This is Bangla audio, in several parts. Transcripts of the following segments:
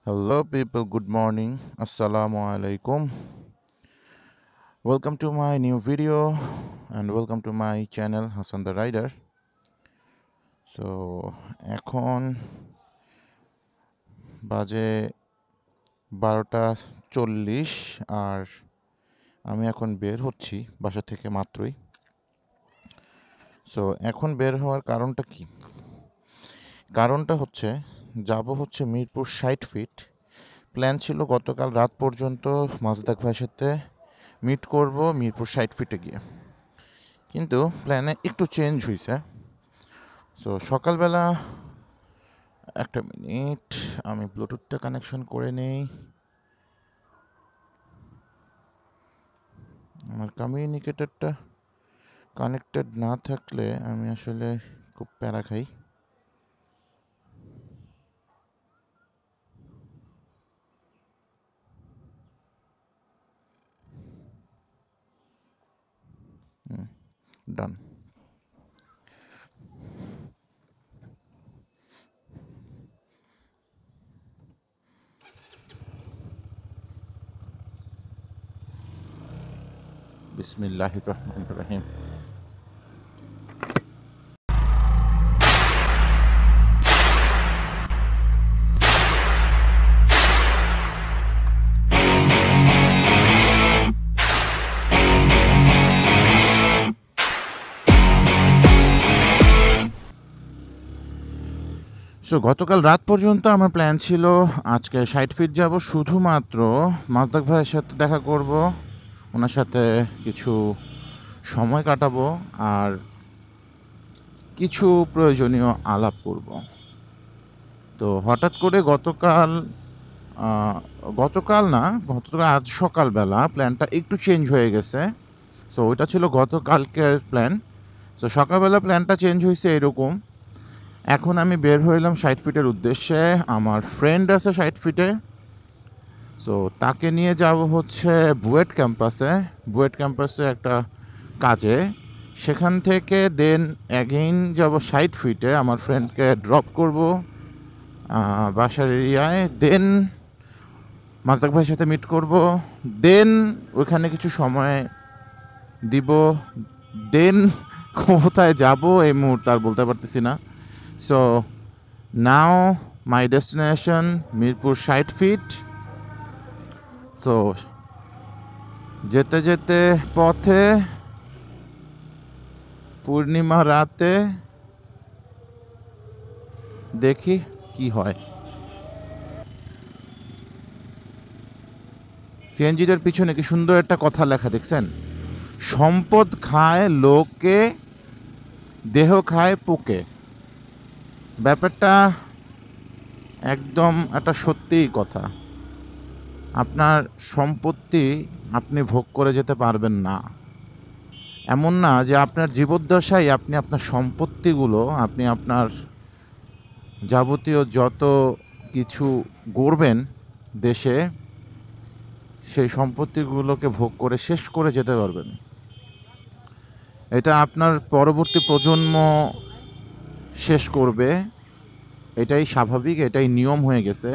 Hello, people. Good morning. Assalamu alaikum. Welcome to my new video and welcome to my channel Hassan the Rider. So, এখন বাজে 12:40 আর আমি এখন বের হচ্ছি বাসা থেকে মাত্রই। সো এখন বের হওয়ার কারণটা কি? কারণটা হচ্ছে হচ্ছে মিরপুর 60 ফিট। প্ল্যান ছিল গতকাল রাত পর্যন্ত মাজদাক ভাইয়ের সাথে মিট করব মিরপুর 60 ফিটে গিয়ে, কিন্তু প্ল্যানে একটু চেঞ্জ হয়েছে। সো সকালবেলা একটা মিনিট, আমি ব্লুটুথটা কানেকশন করে নেই। আমার কমিউনিকেটরটা কানেক্টেড না থাকলে আমি আসলে খুব প্যারা খাই। ডান। বিসমিল্লাহির রহমানির রহিম। সো গতকাল রাত পর্যন্ত আমার প্ল্যান ছিল আজকে 60 ফিট যাব, শুধুমাত্র মাজদাক ভাইয়ের সাথে দেখা করব, ওনার সাথে কিছু সময় কাটাবো আর কিছু প্রয়োজনীয় আলাপ করব। তো হঠাৎ করে গতকাল আজ সকালবেলা প্ল্যানটা একটু চেঞ্জ হয়ে গেছে। সো ওইটা ছিল গতকালকের প্ল্যান। সো সকালবেলা প্ল্যানটা চেঞ্জ হয়েছে এরকম। এখন আমি বের হইলাম 60 ফিটের উদ্দেশ্যে। আমার ফ্রেন্ড আছে 60 ফিটে। সো তাকে নিয়ে যাব হচ্ছে বুয়েট ক্যাম্পাসে একটা কাজে। সেখান থেকে দেন অ্যাগেইন যাব 60 ফিটে, আমার ফ্রেন্ডকে ড্রপ করব বাসার এরিয়ায়। দেন মাজদাক ভাইয়ের সাথে মিট করব। দেন ওইখানে কিছু সময় দিব। দেন কোথায় যাব এই মুহূর্তে আর বলতে পারতেছি না। So now my destination Mirpur 60 feet. So যেতে যেতে পথে পূর্ণিমা রাতে দেখি কি হয়। সিএনজিটার পিছনে কি সুন্দর একটা কথা লেখা দেখছেন? সম্পদ খায় লোকে, দেহ খায় পোকে। ব্যাপারটা একদম একটা সত্যিই কথা। আপনার সম্পত্তি আপনি ভোগ করে যেতে পারবেন না। এমন না যে আপনার জীবদ্দশায় আপনি আপনার সম্পত্তিগুলো, আপনি আপনার যাবতীয় যত কিছু গড়বেন দেশে, সেই সম্পত্তিগুলোকে ভোগ করে শেষ করে যেতে পারবেন। এটা আপনার পরবর্তী প্রজন্ম শেষ করবে, এটাই স্বাভাবিক, এটাই নিয়ম হয়ে গেছে।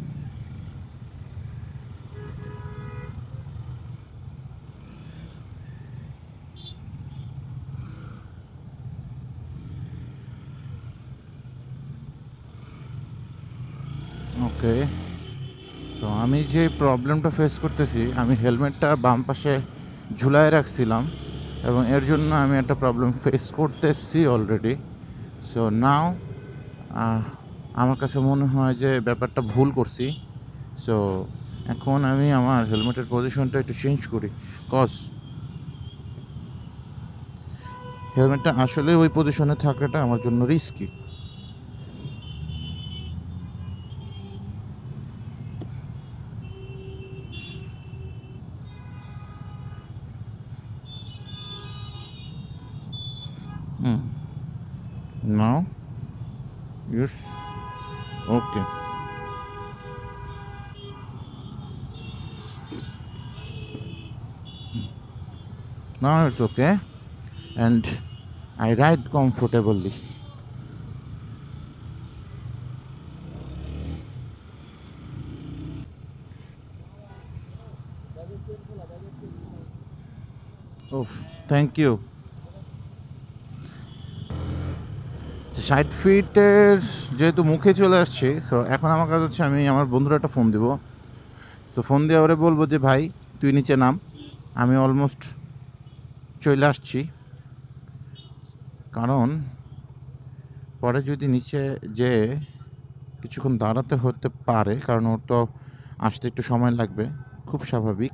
ওকে, তো আমি যে প্রবলেমটা ফেস করতেছি, আমি হেলমেটটা বাম পাশে ঝুলায় রাখছিলাম এবং এর জন্য আমি একটা প্রবলেম ফেস করতেছি অলরেডি। সো নাও আমার কাছে মনে হয় যে ব্যাপারটা ভুল করছি। সো এখন আমি আমার হেলমেটের পজিশনটা একটু চেঞ্জ করি, কজ হেলমেটটা আসলে ওই পজিশনে থাকাটা আমার জন্য risky. Now it's okay. Now it's okay, and I ride comfortably. Thank you. 60 ফিটের যেহেতু মুখে চলে আসছি, সো এখন আমার কাজ হচ্ছে আমি আমার বন্ধুর একটা ফোন দিব। সো ফোন দিয়ে ওরে বলবো যে ভাই তুই নিচে নাম, আমি অলমোস্ট চলে আসছি। কারণ পরে যদি নিচে যে কিছুক্ষণ দাঁড়াতে হতে পারে, কারণ ওর তো আসতে একটু সময় লাগবে, খুব স্বাভাবিক।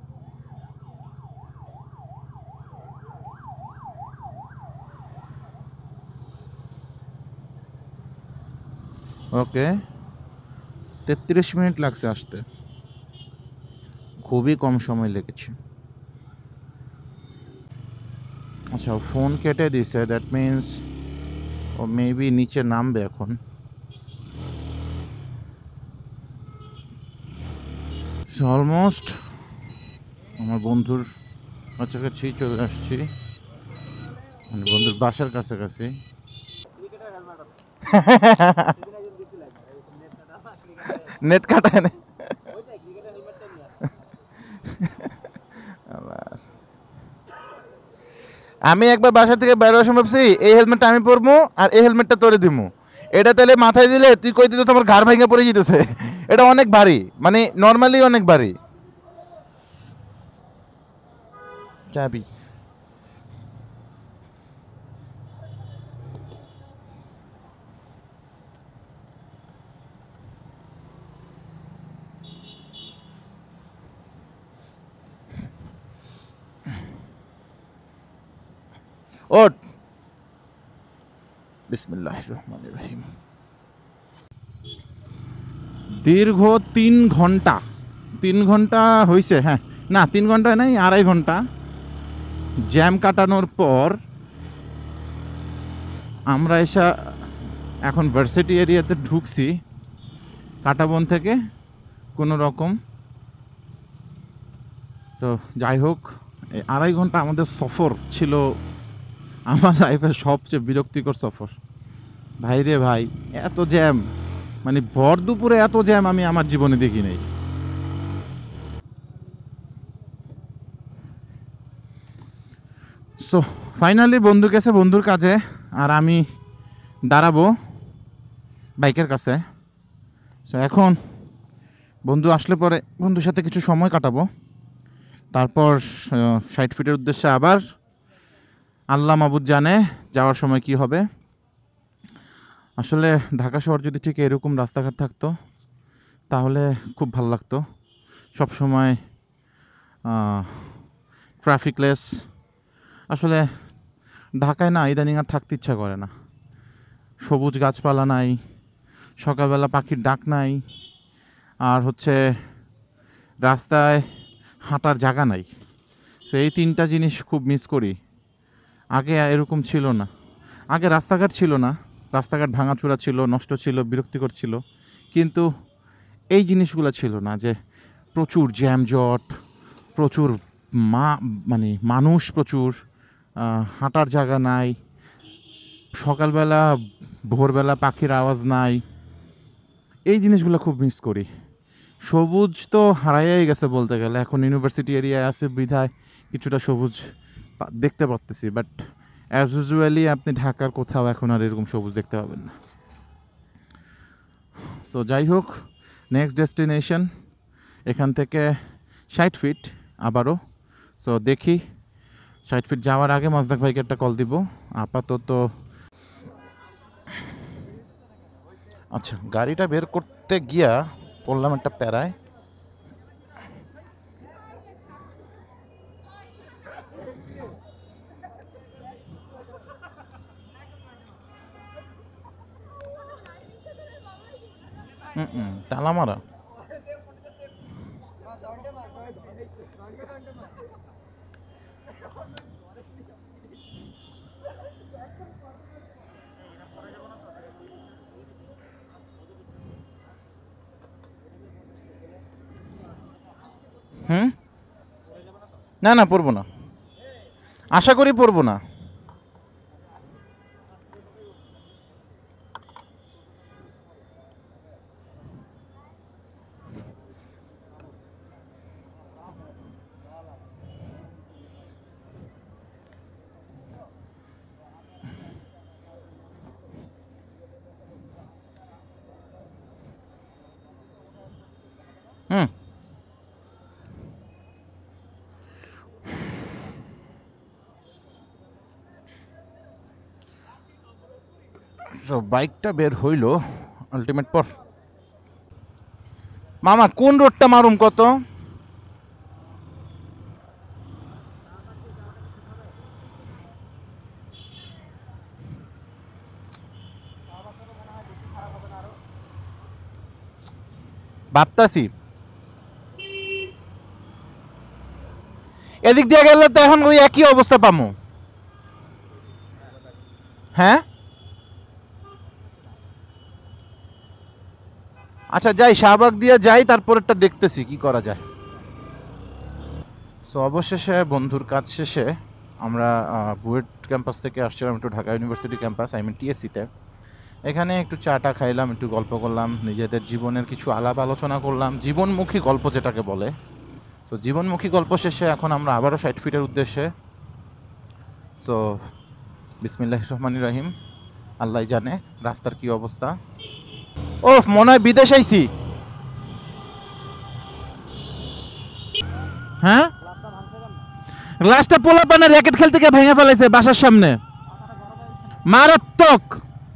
ওকে, 33 মিনিট লাগছে আসতে, খুবই কম সময় লেগেছে। আচ্ছা, ফোন কেটে দিছে, দ্যাট মিন্স ও মেবি নিচে নামবে এখন। অলমোস্ট আমার বন্ধুর কাছাকাছি চলে আসছি, মানে বন্ধুর বাসার কাছাকাছি। নেট কাটায় না আবার। আমি একবার বাসা থেকে বেরোয়ার সময় ভাবছি এই হেলমেটটা আমি পরবো আর এই হেলমেটটা তোরে দিমু, এটা তাহলে মাথায় দিলে তুই কই দিতে তোমার ঘাড় ভেঙে পড়ে যেতেছে। এটা অনেক ভারী, মানে নর্মালি অনেক ভারী। চাবি। ওঠ। বিসমিল্লাহির রহমানির রহিম। দীর্ঘ 3 ঘন্টা, 3 ঘন্টা হয়েছে, হ্যাঁ না 3 ঘন্টা নাই, 2.5 ঘন্টা জ্যাম কাটানোর পর আমরা এসে এখন ভার্সিটি এরিয়াতে ঢুকছি কাটাবন থেকে কোনো রকম। তো যাই হোক, এই 2.5 ঘন্টা আমাদের সফর ছিল আমার লাইফের সবচেয়ে বিরক্তিকর সফর। ভাই রে ভাই, এত জ্যাম, মানে ভর দুপুরে এত জ্যাম আমি আমার জীবনে দেখি নাই। সো ফাইনালি বন্ধু গেছে বন্ধুর কাজে, আর আমি দাঁড়াবো বাইকের কাছে। সো এখন বন্ধু আসলে পরে বন্ধুর সাথে কিছু সময় কাটাবো, তারপর 60 ফিটের উদ্দেশ্যে আবার আল্লাহ মাবুদ জানে যাওয়ার সময় কি হবে। আসলে ঢাকা শহর যদি ঠিক এরকম রাস্তাঘাট থাকতো তাহলে খুব ভালো লাগতো। সব সময় ট্রাফিকলেস। আসলে ঢাকায় না ইদানিং আর থাকতে ইচ্ছা করে না, সবুজ গাছপালা নাই, সকালবেলা পাখির ডাক নাই, আর হচ্ছে রাস্তায় হাঁটার জায়গা নাই। তো এই 3টা জিনিস খুব মিস করি। আগে এরকম ছিল না, আগে রাস্তাঘাট ছিল না, রাস্তাঘাট ভাঙাচোরা ছিল, নষ্ট ছিল, বিরক্তিকর ছিল, কিন্তু এই জিনিসগুলো ছিল না যে প্রচুর জ্যামজট, প্রচুর মা মানে মানুষ প্রচুর, হাঁটার জায়গা নাই, সকালবেলা ভোরবেলা পাখির আওয়াজ নাই। এই জিনিসগুলো খুব মিস করি। সবুজ তো হারাইয়াই গেছে বলতে গেলে, এখন ইউনিভার্সিটি এরিয়ায় আছে বিধায় কিছুটা সবুজ দেখতে পারতেছি, বাট অ্যাজ ইউজুয়ালি আপনি ঢাকার কোথাও এখন আর এরকম সবুজ দেখতে পাবেন না। সো যাই হোক, নেক্সট ডেস্টিনেশন এখান থেকে 60 ফিট আবারও। সো দেখি 60 ফিট যাওয়ার আগে মাজদাক ভাইকে একটা কল দিব আপাতত। আচ্ছা, গাড়িটা বের করতে গিয়া পড়লাম একটা প্যারায়। তালা মারা। হুম, না না পড়বো না, আশা করি পড়বো না। হুম। তো বাইকটা বের হইল আলটিমেট পর। মামা কোন রোডটা মারুম কত? ভাবতাছি এদিক দিয়ে গেলে তো এখন ওই একই অবস্থা পামু। হ্যাঁ আচ্ছা যাই, শাহবাগ দিয়ে যাই, তারপরেরটা দেখতেছি কি করা যায়। সো অবশেষে বন্ধুর কাজ শেষে আমরা বুয়েট ক্যাম্পাস থেকে আসছিলাম একটু Dhaka university campus, I mean টিএসসিতে। এখানে একটু চাটা খাইলাম, একটু গল্প করলাম, নিজেদের জীবনের কিছু আলাপ আলোচনা করলাম, জীবনমুখী গল্প যেটাকে বলে। সো জীবনমুখী গল্প শেষে এখন আমরা আবারও 60 ফিটের উদ্দেশ্যে। সো বিসমিল্লাহির রহমানির রহিম। আল্লাহ জানে রাস্তার কি অবস্থা। ওফ, মনে হয় বিদেশ আইছি। হ্যাঁ, গ্লাসটা পোলা পানে র্যাকেট খেলতে গিয়ে ভেঙে ফেলেছে বাসার সামনে, মারাত্মক।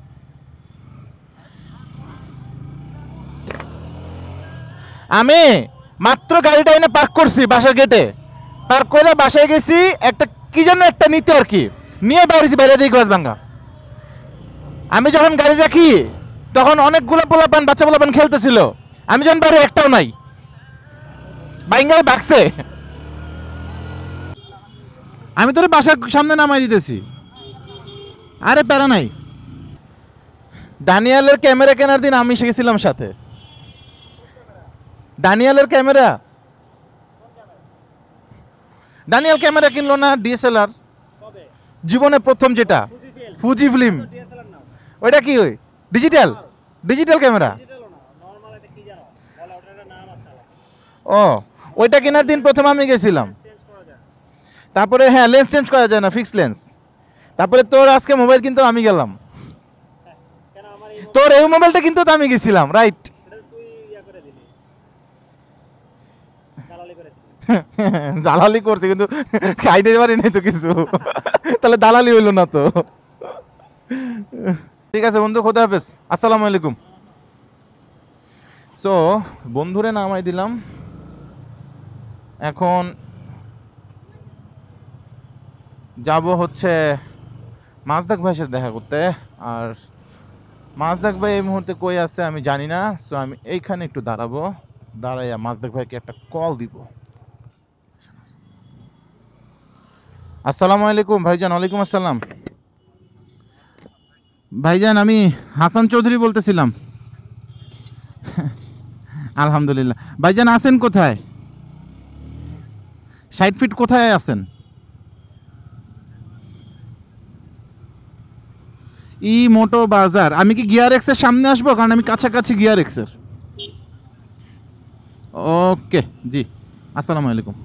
আমি মাত্র গাড়িটা এনে পার্ক করছি বাসার গেটে, পার্ক করে বাসায় গেছি, একটা কি যেন একটা নিতে আর কি নিয়ে বাইরেছি, বাইরে দিয়ে গ্লাস ভাঙা। আমি যখন গাড়ি রাখি তখন অনেকগুলো পোলাপান, বাচ্চা পোলাপান খেলতেছিল, আমি যখন বাইরে একটাও নাই, বাইঙ্গায় বাকছে। আমি তোর বাসার সামনে নামাই দিতেছি, আরে প্যারা নাই। ডানিয়ালের ক্যামেরা কেনার দিন আমি শিখেছিলাম সাথে। ডানিয়ালের ক্যামেরা, ডানিয়াল ক্যামেরা কিনলো না, ডিএসএলআর, জীবনে প্রথম যেটা, ফুজি ফিল্ম। ওইটা কি ওই ডিজিটাল, ডিজিটাল ক্যামেরা। ও, ওইটা কেনার দিন প্রথম আমি গেছিলাম। তারপরে হ্যাঁ, লেন্স চেঞ্জ করা যায় না, ফিক্স লেন্স। তারপরে তোর আজকে মোবাইল কিনতে আমি গেলাম, তোর এই মোবাইলটা কিন্তু তো আমি গেছিলাম, রাইট। দালালি করছি কিন্তু খাইতে পারি নাই তো কিছু, তাহলে দালালি হইলো না তো। ঠিক আছে বন্ধু, খোদা হাফেজ, আসসালামু আলাইকুম। সো বন্ধুরে নামাই দিলাম, এখন যাব হচ্ছে মাজদাক ভাইয়ের সাথে দেখা করতে। আর মাজদাক ভাই এই মুহূর্তে কই আছে আমি জানি না। সো আমি এইখানে একটু দাঁড়াবো, দাঁড়াইয়া মাজদাক ভাইকে একটা কল দিব। আসসালামু আলাইকুম ভাইজান। ওয়ালাইকুম আসসালাম ভাইজান, আমি হাসান চৌধুরী বলতেছিলাম। আলহামদুলিল্লাহ। ভাইজান আছেন কোথায়? 60 ফিট কোথায় আছেন? ই মোটো বাজার। আমি কি গিয়ার এক্সের সামনে আসবো? কারণ আমি কাছাকাছি গিয়ার এক্সের। ওকে জি, আসসালামু আলাইকুম।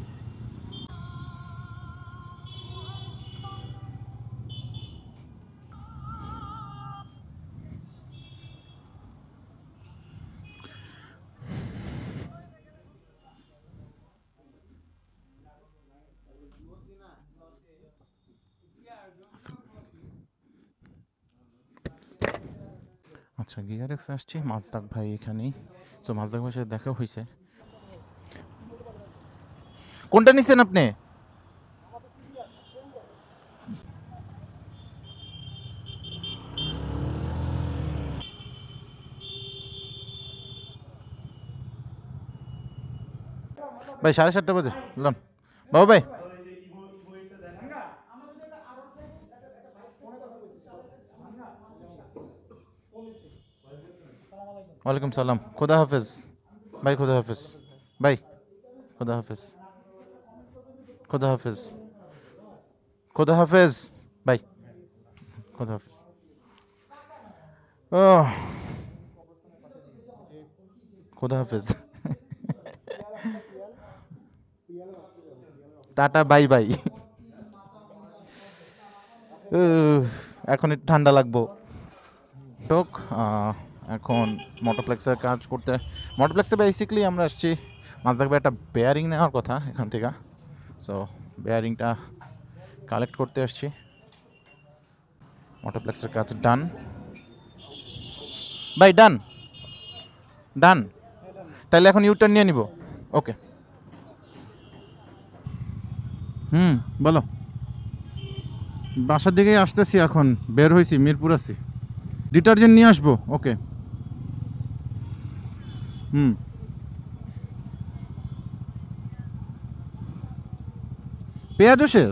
আচ্ছা, গিয়ার এক্স আসছি, মাজদাক ভাই এখানেই। সো মাজদাক ভাইয়ের সাথে দেখা হয়েছে। কোনটা নিছেন আপনি? ভাই 7:30 বাজে লন বাবু ভাই। ওয়ালাইকুম সালাম, খুদা হাফেজ ভাই, খুদা হাফেজ ভাই, খুদা হাফেজ, খুদা হাফেজ, খুদা হাফেজ ভাই, খুদা হাফেজ। ও, খুদা হাফেজ, টাটা বাই বাই। এখন একটু ঠান্ডা লাগবো। হোক, এখন মোটোপ্লেক্সের কাজ করতে। মোটোপ্লেক্সে বেসিক্যালি আমরা আসছি মাঝদাক ভাই একটা বেয়ারিং নেওয়ার কথা এখান থেকে। সো বেয়ারিংটা কালেক্ট করতে আসছি। মোটোপ্লেক্সের কাজ ডান ভাই, ডান ডান। তাহলে এখন ইউটার্ন নিয়ে নিব। ওকে, বলো। বাসার দিকেই আসতেছি, এখন বের হয়েছি, মিরপুর আছি। ডিটারজেন্ট নিয়ে আসবো। ওকে। পেঁয়াজও শেষ?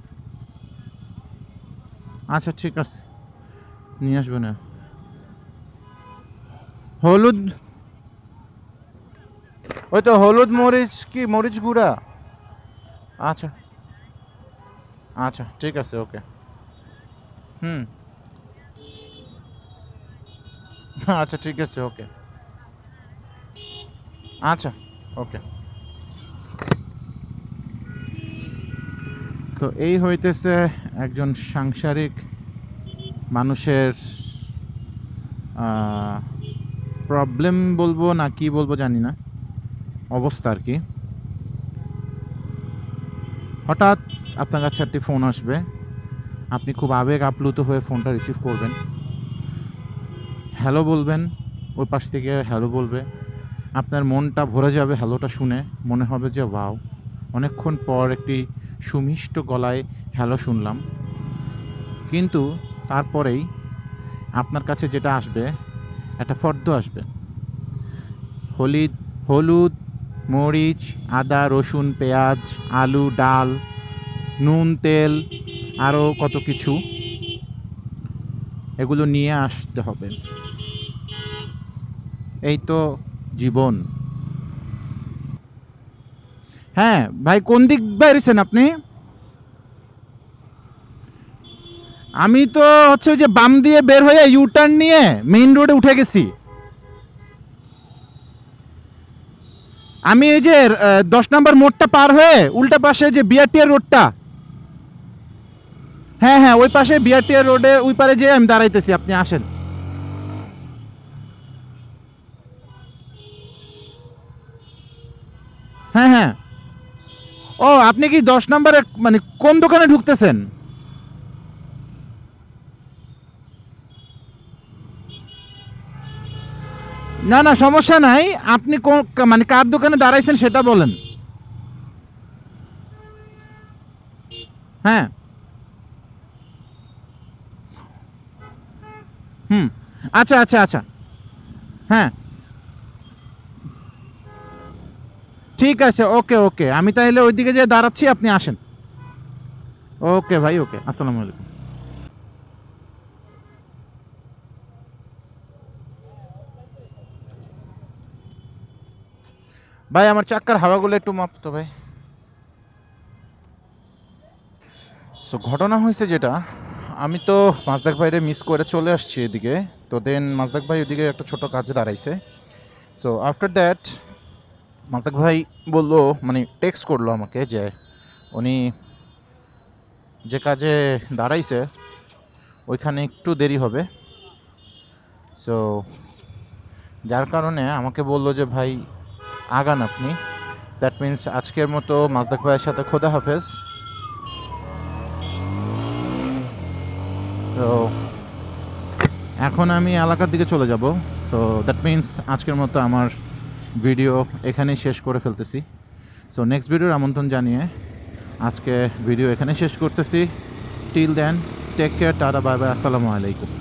আচ্ছা ঠিক আছে, নিয়ে আসবো না। হলুদ, ওই তো হলুদ, মরিচ, কি মরিচ গুঁড়া? আচ্ছা আচ্ছা ঠিক আছে। ওকে। আচ্ছা ঠিক আছে। ওকে আচ্ছা ওকে। সো এই হইতেছে একজন সাংসারিক মানুষের প্রবলেম বলবো না কি বলবো জানি না, অবস্থা আর কি। হঠাৎ আপনার কাছে একটি ফোন আসবে, আপনি খুব আবেগ আপ্লুত হয়ে ফোনটা রিসিভ করবেন, হ্যালো বলবেন, ওই পাশ থেকে হ্যালো বলবে, আপনার মনটা ভরে যাবে হ্যালোটা শুনে, মনে হবে যে ওয়াও, অনেকক্ষণ পর একটি সুমিষ্ট গলায় হ্যালো শুনলাম। কিন্তু তারপরেই আপনার কাছে যেটা আসবে, একটা ফর্দ আসবে, হলুদ, মরিচ, আদা, রসুন, পেঁয়াজ, আলু, ডাল, নুন, তেল, আরও কত কিছু, এগুলো নিয়ে আসতে হবে। এই তো জীবন। হ্যাঁ ভাই, কোন দিক বেরিয়েছেন আপনি? আমি তো হচ্ছে ওই যে বাম দিয়ে বের হয়ে ইউটার্ন নিয়ে মেইন রোডে উঠে গেছি। আমি এই যে 10 নম্বর মোড়টা পার হয়ে উল্টা পাশে যে বিআরটিআর রোডটা, হ্যাঁ হ্যাঁ ওই পাশে বিআরটিআর রোডে ওই পারে যেয়ে আমি দাঁড়াইতেছি, আপনি আসেন। হ্যাঁ হ্যাঁ। ও আপনি কি 10 নম্বরে মানে কোন দোকানে ঢুকতেছেন? না না সমস্যা নাই, আপনি কোন মানে কার দোকানে দাঁড়াইছেন সেটা বলেন। হ্যাঁ আচ্ছা আচ্ছা আচ্ছা। হ্যাঁ ঠিক আছে। ওকে ওকে, আমি তাহলে ওইদিকে যেয়ে দাঁড়াচ্ছি, আপনি আসেন। ওকে ভাই, ওকে, আসসালামু আলাইকুম। ভাই আমার চাক্কার হাওয়াগুলো একটু মাপতো ভাই। সো ঘটনা হয়েছে যেটা, আমি তো মাজদাক ভাইরে মিস করে চলে আসছি এদিকে। তো দেন মাজদাক ভাই ওদিকে একটা ছোট কাজে দাঁড়াইছে। সো আফটার দ্যাট মাজদাক ভাই বললো, মানে টেক্সট করলো আমাকে যে উনি যে কাজে দাঁড়াইছে ওইখানে একটু দেরি হবে। সো যার কারণে আমাকে বললো যে ভাই আগান আপনি। দ্যাট মিন্স আজকের মতো মাজদাক ভাইয়ের সাথে খোদা হাফেজ। তো এখন আমি এলাকার দিকে চলে যাব। সো দ্যাট মিন্স আজকের মতো আমার ভিডিও এখানেই শেষ করে ফেলতেছি। সো নেক্সট ভিডিওর আমন্ত্রণ জানিয়ে আজকে ভিডিও এখানে শেষ করতেছি। Till then take care, ta ta, bye bye, আসসালামু আলাইকুম।